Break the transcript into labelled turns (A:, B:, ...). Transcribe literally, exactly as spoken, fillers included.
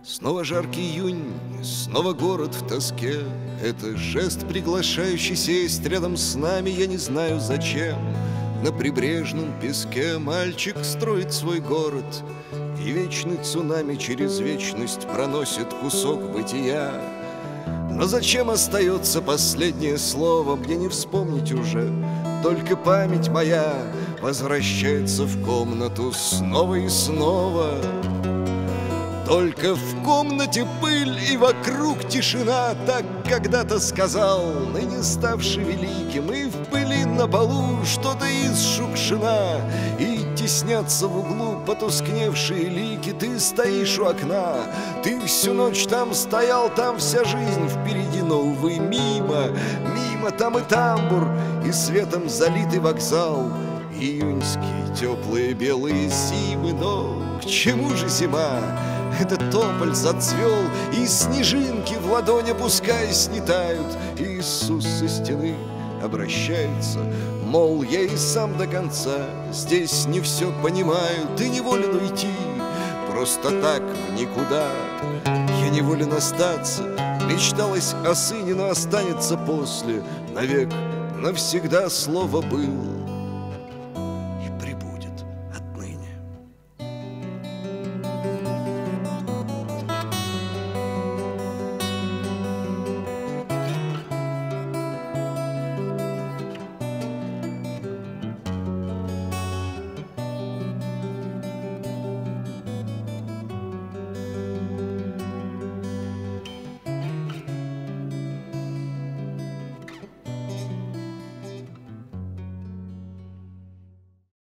A: Снова жаркий июнь, снова город в тоске. Это жест, приглашающий сесть рядом с нами, я не знаю зачем. На прибрежном песке мальчик строит свой город, и вечный цунами через вечность проносит кусок бытия. Но зачем остается последнее слово, мне не вспомнить уже. Только память моя возвращается в комнату снова и снова. Только в комнате пыль и вокруг тишина, так когда-то сказал ныне ставший великим. И в пыли на полу что-то из шукшина, и теснятся в углу потускневшие лики. Ты стоишь у окна, ты всю ночь там стоял, там вся жизнь впереди, но, увы, мимо, мимо, там и тамбур, и светом залитый вокзал. Июньские теплые белые зимы, но к чему же зима? Этот тополь зацвел, и снежинки в ладонь опускаясь не тают. Иисус со стены обращается, мол, я и сам до конца здесь не все понимаю. Ты не волен уйти просто так в никуда, я не волен остаться. Мечталось о сыне, но останется после навек навсегда слово «был».